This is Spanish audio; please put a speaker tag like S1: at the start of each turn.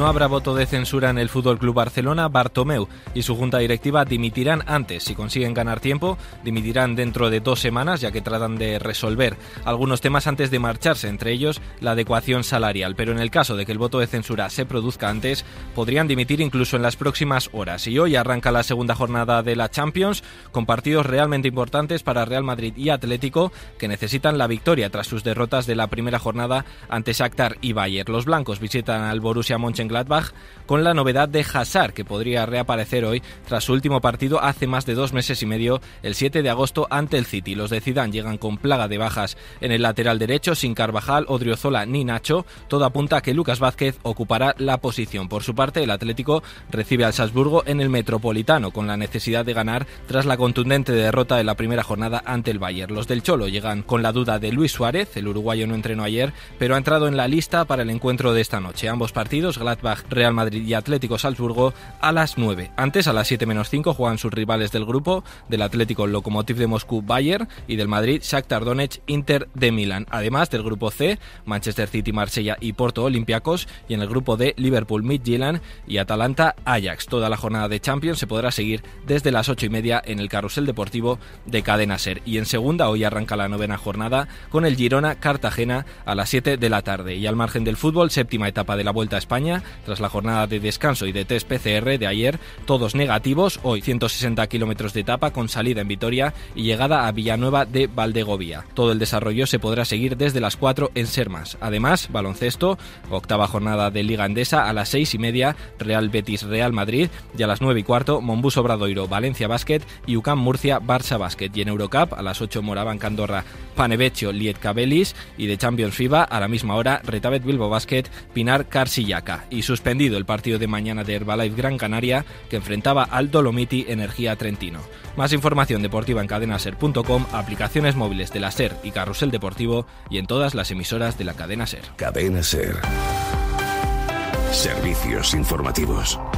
S1: No habrá voto de censura en el Fútbol Club Barcelona. Bartomeu y su junta directiva dimitirán antes. Si consiguen ganar tiempo, dimitirán dentro de 2 semanas, ya que tratan de resolver algunos temas antes de marcharse, entre ellos la adecuación salarial. Pero en el caso de que el voto de censura se produzca antes, podrían dimitir incluso en las próximas horas. Y hoy arranca la segunda jornada de la Champions, con partidos realmente importantes para Real Madrid y Atlético, que necesitan la victoria tras sus derrotas de la primera jornada ante Shakhtar y Bayern. Los blancos visitan al Borussia Mönchengladbach con la novedad de Hazard, que podría reaparecer hoy tras su último partido hace más de 2 meses y medio, el 7 de agosto ante el City. Los de Zidane llegan con plaga de bajas en el lateral derecho, sin Carvajal, Odriozola ni Nacho. Todo apunta a que Lucas Vázquez ocupará la posición. Por su parte, el Atlético recibe al Salzburgo en el Metropolitano, con la necesidad de ganar tras la contundente derrota de la primera jornada ante el Bayern. Los del Cholo llegan con la duda de Luis Suárez. El uruguayo no entrenó ayer, pero ha entrado en la lista para el encuentro de esta noche. Ambos partidos, Gladbach, Real Madrid y Atlético Salzburgo, a las 9. Antes, a las 7:05, juegan sus rivales del grupo, del Atlético Lokomotiv de Moscú, Bayern, y del Madrid, Shakhtar Donetsk, Inter de Milán. Además del grupo C, Manchester City, Marsella y Porto, Olympiacos, y en el grupo D, Liverpool, Midtjylland y Atalanta, Ajax. Toda la jornada de Champions se podrá seguir desde las 8:30 en el carrusel deportivo de Cadena SER. Y en segunda, hoy arranca la 9ª jornada con el Girona Cartagena a las 7 de la tarde. Y al margen del fútbol, séptima etapa de la Vuelta a España, tras la jornada de descanso y de test PCR de ayer, todos negativos. Hoy 160 kilómetros de etapa con salida en Vitoria y llegada a Villanueva de Valdegovía. Todo el desarrollo se podrá seguir desde las 4 en Sermas. Además, baloncesto, 8ª jornada de Liga Endesa a las 6:30, Real Betis Real Madrid, y a las 9:15, Mombus Obradoiro Valencia Basket y UCAM Murcia Barça Basket. Y en Eurocup a las 8, Morabanc Andorra Panevecchio Lietkabelis, y de Champions FIBA a la misma hora, Retabet Bilbao Basket Pinar Karsillaca. Y suspendido el partido de mañana de Herbalife Gran Canaria, que enfrentaba al Dolomiti Energía Trentino. Más información deportiva en cadenaser.com, aplicaciones móviles de la SER y Carrusel Deportivo, y en todas las emisoras de la cadena SER.
S2: Cadena SER. Servicios informativos.